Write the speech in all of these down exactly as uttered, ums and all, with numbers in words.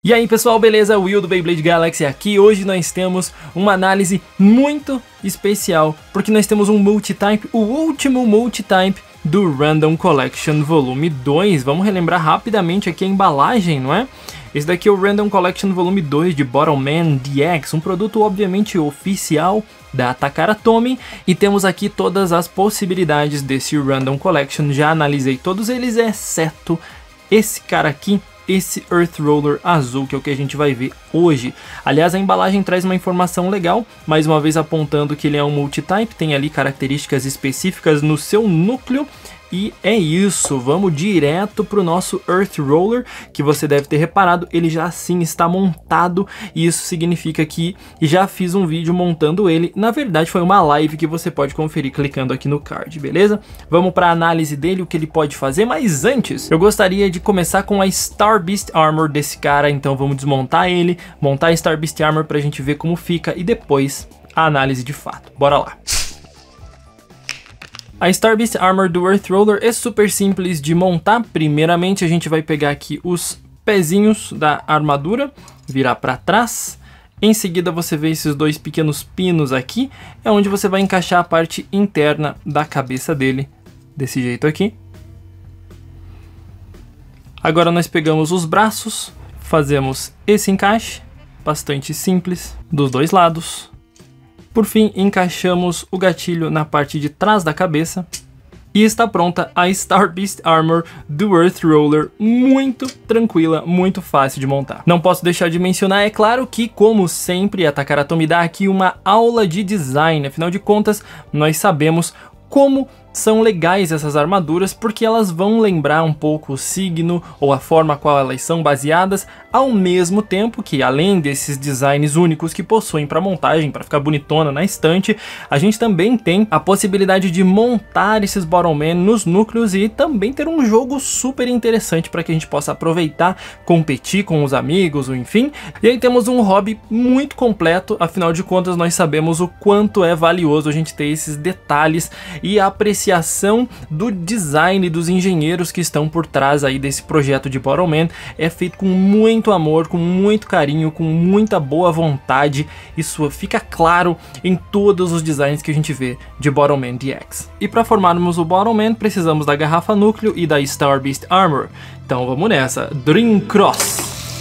E aí pessoal, beleza? Will do Beyblade Galaxy aqui. Hoje nós temos uma análise muito especial, porque nós temos um multitype, o último multitype do Random Collection Volume dois. Vamos relembrar rapidamente aqui a embalagem, não é? Esse daqui é o Random Collection Volume dois de Bottleman D X, um produto obviamente oficial da Takara Tomy, e temos aqui todas as possibilidades desse Random Collection. Já analisei todos eles, exceto esse cara aqui, esse Earth Roller azul, que é o que a gente vai ver hoje. Aliás, a embalagem traz uma informação legal, mais uma vez apontando que ele é um multitype, tem ali características específicas no seu núcleo. E é isso, vamos direto para o nosso Earth Roller, que você deve ter reparado, ele já sim está montado, e isso significa que já fiz um vídeo montando ele. Na verdade foi uma live que você pode conferir clicando aqui no card, beleza? Vamos para a análise dele, o que ele pode fazer, mas antes eu gostaria de começar com a Star Beast Armor desse cara, então vamos desmontar ele, montar a Star Beast Armor para a gente ver como fica e depois a análise de fato. Bora lá! A Star Beast Armor do Earth Roller é super simples de montar. Primeiramente a gente vai pegar aqui os pezinhos da armadura, virar para trás. Em seguida você vê esses dois pequenos pinos aqui, é onde você vai encaixar a parte interna da cabeça dele, desse jeito aqui. Agora nós pegamos os braços, fazemos esse encaixe, bastante simples, dos dois lados. Por fim, encaixamos o gatilho na parte de trás da cabeça e está pronta a Star Beast Armor do Earth Roller, muito tranquila, muito fácil de montar. Não posso deixar de mencionar, é claro, que como sempre a Takara Tomy dá aqui uma aula de design, afinal de contas nós sabemos como são legais essas armaduras, porque elas vão lembrar um pouco o signo ou a forma a qual elas são baseadas, ao mesmo tempo que, além desses designs únicos que possuem para montagem, para ficar bonitona na estante, a gente também tem a possibilidade de montar esses Bottleman nos núcleos e também ter um jogo super interessante para que a gente possa aproveitar, competir com os amigos, ou enfim. E aí temos um hobby muito completo, afinal de contas nós sabemos o quanto é valioso a gente ter esses detalhes e a apreciação do design dos engenheiros que estão por trás aí desse projeto de Bottleman. É feito com muito amor, com muito carinho, com muita boa vontade. Isso fica claro em todos os designs que a gente vê de Bottleman D X. E para formarmos o Bottleman precisamos da garrafa núcleo e da Star Beast Armor. Então vamos nessa, Dream Cross!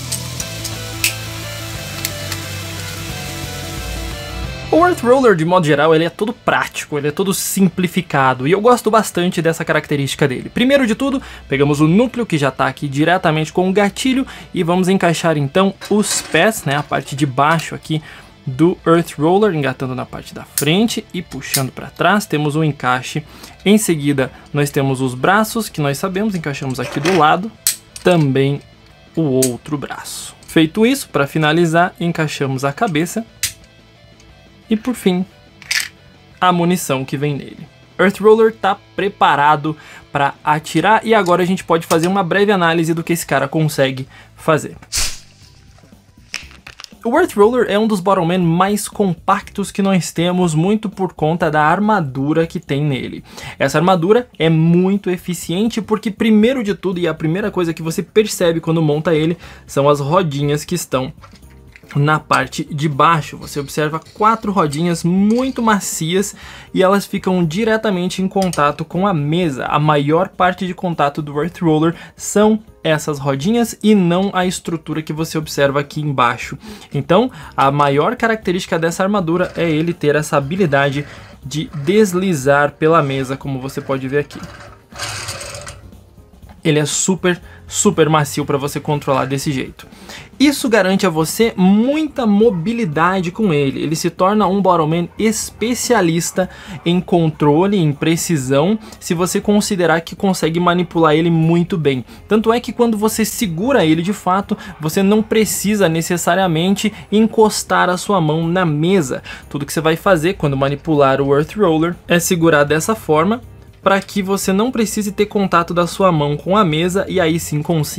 O Earth Roller, de modo geral, ele é todo prático, ele é todo simplificado, e eu gosto bastante dessa característica dele. Primeiro de tudo, pegamos o núcleo, que já está aqui diretamente com o gatilho, e vamos encaixar então os pés, né, a parte de baixo aqui do Earth Roller, engatando na parte da frente e puxando para trás. Temos um encaixe. Em seguida, nós temos os braços, que nós sabemos, encaixamos aqui do lado, também o outro braço. Feito isso, para finalizar, encaixamos a cabeça. E por fim, a munição que vem nele. Earth Roller está preparado para atirar e agora a gente pode fazer uma breve análise do que esse cara consegue fazer. O Earth Roller é um dos Bottleman mais compactos que nós temos, muito por conta da armadura que tem nele. Essa armadura é muito eficiente porque, primeiro de tudo, e a primeira coisa que você percebe quando monta ele, são as rodinhas que estão na parte de baixo. Você observa quatro rodinhas muito macias e elas ficam diretamente em contato com a mesa. A maior parte de contato do Earth Roller são essas rodinhas e não a estrutura que você observa aqui embaixo. Então, a maior característica dessa armadura é ele ter essa habilidade de deslizar pela mesa, como você pode ver aqui. Ele é super, super macio para você controlar desse jeito. Isso garante a você muita mobilidade com ele. Ele se torna um Bottleman especialista em controle, em precisão, se você considerar que consegue manipular ele muito bem. Tanto é que quando você segura ele de fato, você não precisa necessariamente encostar a sua mão na mesa. Tudo que você vai fazer quando manipular o Earth Roller é segurar dessa forma, para que você não precise ter contato da sua mão com a mesa e aí sim consiga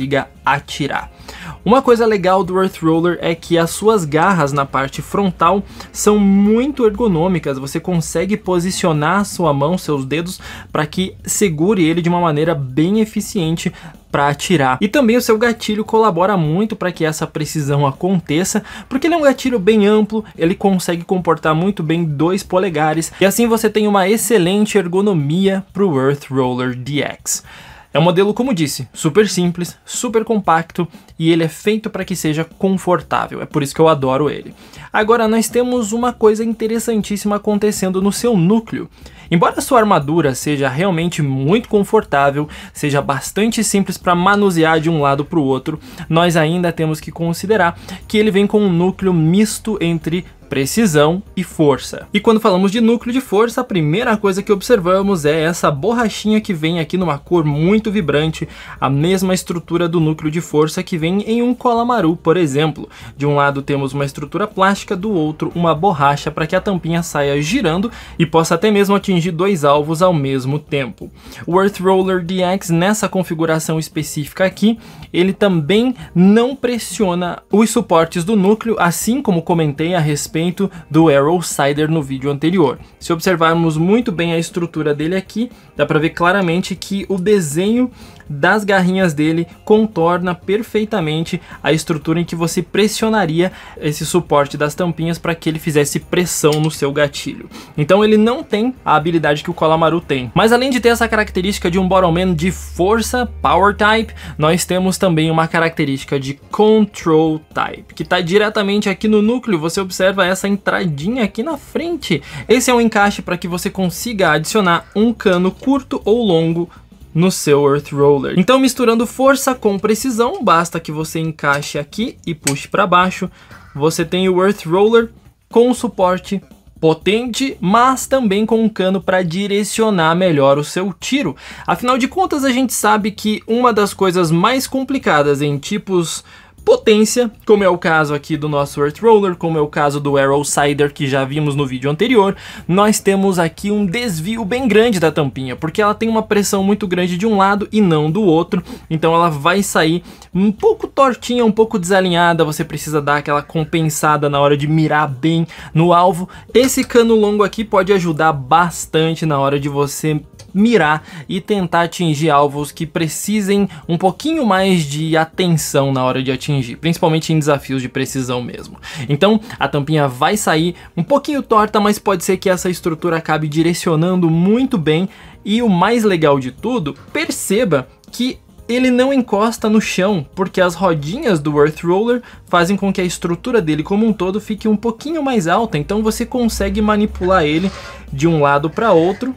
atirar. Uma coisa legal do Earth Roller é que as suas garras na parte frontal são muito ergonômicas, você consegue posicionar a sua mão, seus dedos, para que segure ele de uma maneira bem eficiente para atirar. E também o seu gatilho colabora muito para que essa precisão aconteça, porque ele é um gatilho bem amplo, ele consegue comportar muito bem dois polegares, e assim você tem uma excelente ergonomia para o Earth Roller D X. É um modelo, como disse, super simples, super compacto e ele é feito para que seja confortável, é por isso que eu adoro ele. Agora nós temos uma coisa interessantíssima acontecendo no seu núcleo. Embora a sua armadura seja realmente muito confortável, seja bastante simples para manusear de um lado para o outro, nós ainda temos que considerar que ele vem com um núcleo misto entre precisão e força. E quando falamos de núcleo de força, a primeira coisa que observamos é essa borrachinha que vem aqui numa cor muito vibrante, a mesma estrutura do núcleo de força que vem em um Kolamaru, por exemplo. De um lado temos uma estrutura plástica, do outro uma borracha para que a tampinha saia girando e possa até mesmo atingir dois alvos ao mesmo tempo. O Earth Roller D X nessa configuração específica aqui, ele também não pressiona os suportes do núcleo, assim como comentei a respeito do Arrow Sider no vídeo anterior. Se observarmos muito bem a estrutura dele aqui, dá para ver claramente que o desenho das garrinhas dele contorna perfeitamente a estrutura em que você pressionaria esse suporte das tampinhas para que ele fizesse pressão no seu gatilho. Então ele não tem a habilidade que o Kolamaru tem. Mas além de ter essa característica de um Bottomman de força, Power Type, nós temos também uma característica de Control Type, que está diretamente aqui no núcleo. Você observa essa entradinha aqui na frente. Esse é um encaixe para que você consiga adicionar um cano curto ou longo no seu Earth Roller. Então, misturando força com precisão, basta que você encaixe aqui e puxe para baixo. Você tem o Earth Roller com suporte potente, mas também com um cano para direcionar melhor o seu tiro. Afinal de contas, a gente sabe que uma das coisas mais complicadas em tipos potência, como é o caso aqui do nosso Earth Roller, como é o caso do Arrow Sider que já vimos no vídeo anterior, nós temos aqui um desvio bem grande da tampinha, porque ela tem uma pressão muito grande de um lado e não do outro, então ela vai sair um pouco tortinha, um pouco desalinhada, você precisa dar aquela compensada na hora de mirar bem no alvo. Esse cano longo aqui pode ajudar bastante na hora de você mirar e tentar atingir alvos que precisem um pouquinho mais de atenção na hora de atingir, principalmente em desafios de precisão mesmo. Então a tampinha vai sair um pouquinho torta, mas pode ser que essa estrutura acabe direcionando muito bem. E o mais legal de tudo, perceba que ele não encosta no chão, porque as rodinhas do Earth Roller fazem com que a estrutura dele como um todo fique um pouquinho mais alta, então você consegue manipular ele de um lado para outro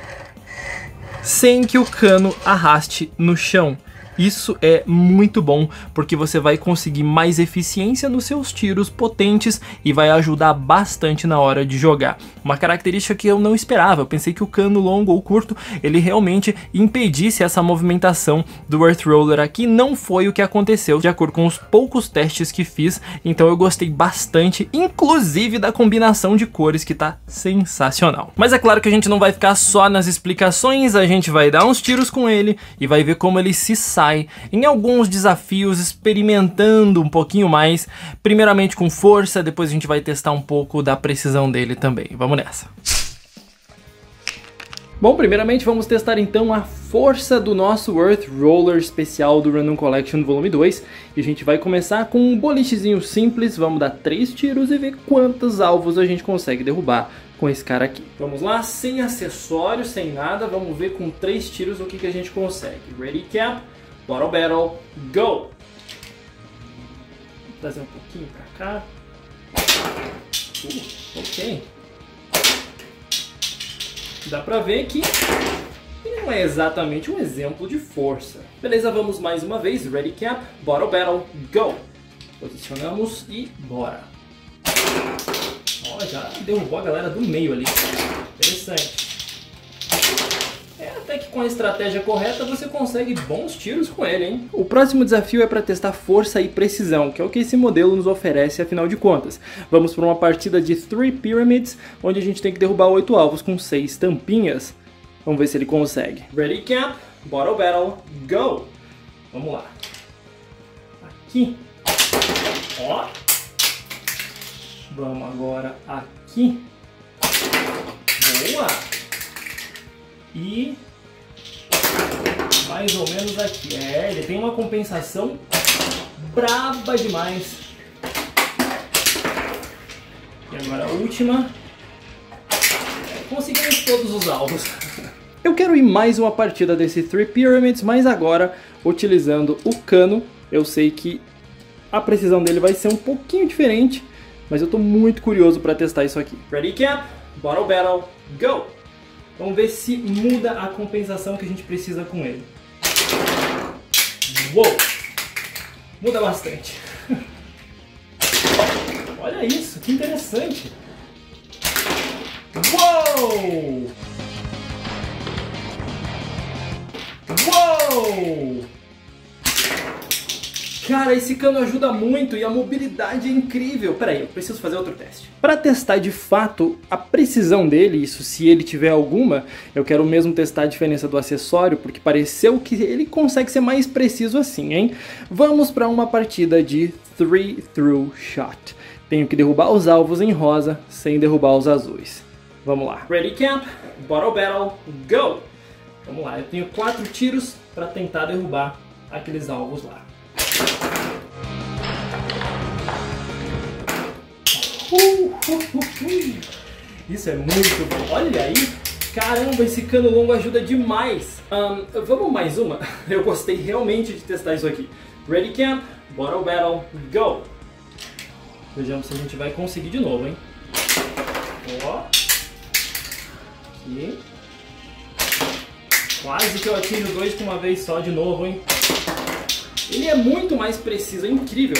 sem que o cano arraste no chão. Isso é muito bom, porque você vai conseguir mais eficiência nos seus tiros potentes e vai ajudar bastante na hora de jogar. Uma característica que eu não esperava, eu pensei que o cano longo ou curto, ele realmente impedisse essa movimentação do Earth Roller aqui. Não foi o que aconteceu, de acordo com os poucos testes que fiz, então eu gostei bastante, inclusive da combinação de cores que tá sensacional. Mas é claro que a gente não vai ficar só nas explicações, a gente vai dar uns tiros com ele e vai ver como ele se sai em alguns desafios, experimentando um pouquinho mais, primeiramente com força, depois a gente vai testar um pouco da precisão dele também. Vamos nessa! Bom, primeiramente vamos testar então a força do nosso Earth Roller especial do Random Collection Volume dois. E a gente vai começar com um bolichezinho simples, vamos dar três tiros e ver quantos alvos a gente consegue derrubar com esse cara aqui. Vamos lá, sem acessórios, sem nada, vamos ver com três tiros o que, que a gente consegue. Ready, Cap, Bottle Battle, go! Vou trazer um pouquinho pra cá. Uh, ok. Dá pra ver que ele não é exatamente um exemplo de força. Beleza, vamos mais uma vez. Ready, Cap, Bottle Battle, go! Posicionamos e bora. Ó, já derrubou a galera do meio ali. Interessante. É, até que com a estratégia correta você consegue bons tiros com ele, hein? O próximo desafio é para testar força e precisão, que é o que esse modelo nos oferece, afinal de contas. Vamos para uma partida de Three Pyramids, onde a gente tem que derrubar oito alvos com seis tampinhas. Vamos ver se ele consegue. Ready, Cap, Bottle Battle, go! Vamos lá. aqui. Ó. Vamos agora aqui. Boa! E mais ou menos aqui. É, ele tem uma compensação braba demais. E agora a última. Conseguimos todos os alvos. Eu quero ir mais uma partida desse Three Pyramids, mas agora utilizando o cano. Eu sei que a precisão dele vai ser um pouquinho diferente, mas eu tô muito curioso para testar isso aqui. Ready, Camp? Bottle Battle, go! Vamos ver se muda a compensação que a gente precisa com ele. Uou! Muda bastante. Olha isso, que interessante! Uou! Uou! Cara, esse cano ajuda muito e a mobilidade é incrível. Peraí, eu preciso fazer outro teste. Para testar de fato a precisão dele, isso se ele tiver alguma, eu quero mesmo testar a diferença do acessório, porque pareceu que ele consegue ser mais preciso assim, hein? Vamos para uma partida de Three Through Shot. Tenho que derrubar os alvos em rosa sem derrubar os azuis. Vamos lá. Ready, Camp? Bottle Battle, go! Vamos lá, eu tenho quatro tiros para tentar derrubar aqueles alvos lá. Uh, uh, uh, uh. Isso é muito bom. Olha aí. Caramba, esse cano longo ajuda demais. Um, vamos mais uma? Eu gostei realmente de testar isso aqui. Ready, Camp? Bottle Battle, go! Vejamos se a gente vai conseguir de novo, hein? Ó. Aqui. Quase que eu atiro dois de uma vez só de novo, hein? Ele é muito mais preciso, é incrível.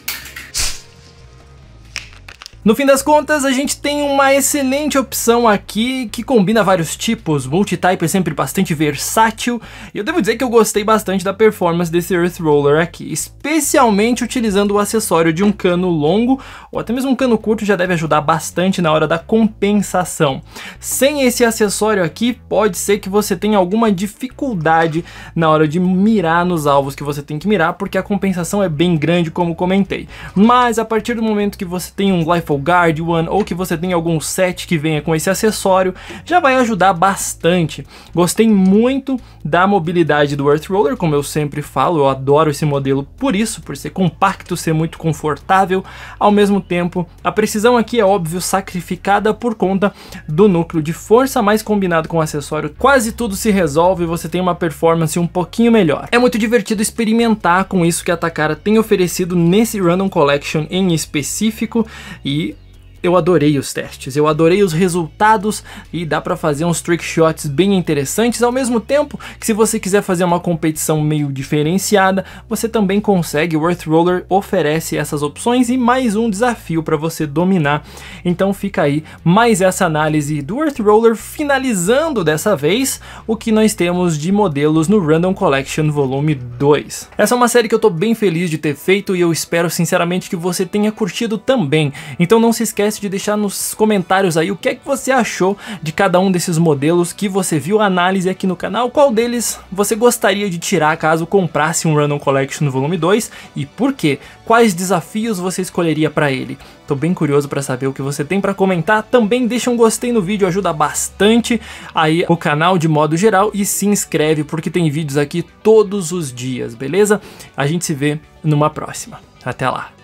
No fim das contas, a gente tem uma excelente opção aqui que combina vários tipos. Multitype é sempre bastante versátil e eu devo dizer que eu gostei bastante da performance desse Earth Roller aqui, especialmente utilizando o acessório de um cano longo ou até mesmo um cano curto já deve ajudar bastante na hora da compensação. Sem esse acessório aqui, pode ser que você tenha alguma dificuldade na hora de mirar nos alvos que você tem que mirar, porque a compensação é bem grande, como comentei. Mas a partir do momento que você tem um Glyph Guardian ou que você tem algum set que venha com esse acessório, já vai ajudar bastante. Gostei muito da mobilidade do Earth Roller, como eu sempre falo, eu adoro esse modelo por isso, por ser compacto, ser muito confortável. Ao mesmo tempo, a precisão aqui é óbvio sacrificada por conta do núcleo de força, mas combinado com o acessório, quase tudo se resolve e você tem uma performance um pouquinho melhor. É muito divertido experimentar com isso que a Takara tem oferecido nesse Random Collection em específico e eu adorei os testes, eu adorei os resultados e dá pra fazer uns trick shots bem interessantes, ao mesmo tempo que se você quiser fazer uma competição meio diferenciada, você também consegue. O Earth Roller oferece essas opções e mais um desafio para você dominar. Então fica aí mais essa análise do Earth Roller, finalizando dessa vez o que nós temos de modelos no Random Collection Volume dois. Essa é uma série que eu tô bem feliz de ter feito e eu espero sinceramente que você tenha curtido também. Então não se esquece de deixar nos comentários aí o que é que você achou de cada um desses modelos que você viu a análise aqui no canal, qual deles você gostaria de tirar caso comprasse um Random Collection Volume dois e por quê? Quais desafios você escolheria para ele? Tô bem curioso para saber o que você tem para comentar. Também deixa um gostei no vídeo, ajuda bastante aí o canal de modo geral e se inscreve porque tem vídeos aqui todos os dias, beleza? A gente se vê numa próxima. Até lá!